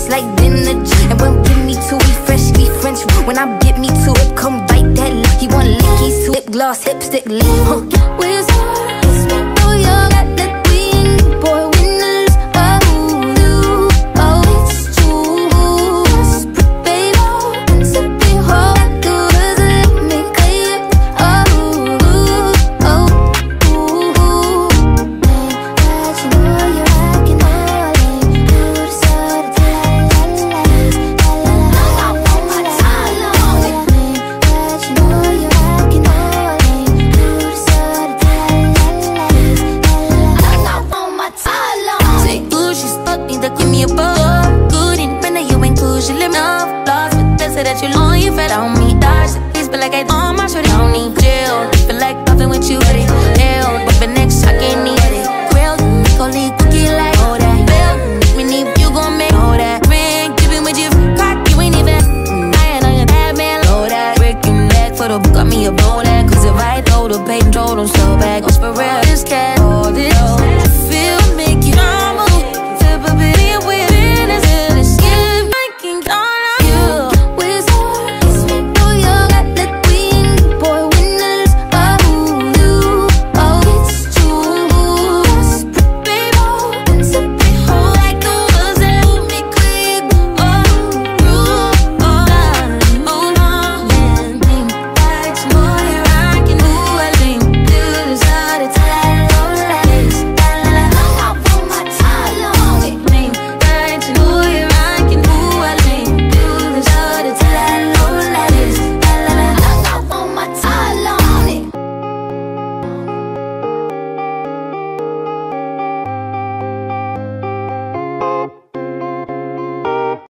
just like dinner. And when get me to it, freshly French. When I get me to it, come bite that lip. He want lickies to lip gloss, lipstick, lip. We're oh, you're at the queen, boy, winners. Oh, you, oh, it's true. Baby, it's a big hole. Do it, let me clear. Oh, oh, ooh. But you know you're acting all in. You decided to la la la la la la la la. But you know you're acting all in. You decided to la la la. Say good, she's stuck, need to give me a bug. Good in friend, you ain't cool, she live enough. Lost, but they say that you long, you fed on me. Dodge the peace, but like I on my shorty, don't need jail. Feel like puffin' with you, ready. Hell, but the next I can't need it. Grilled, only cookie like all that. Bell, me need you gon' make all that. Ring, keepin' with you, cock, you ain't even. I ain't on your bad man, all that. Breaking back for the book, got me a blow that. Cause if I throw the pay control, don't slow back. I'm for real.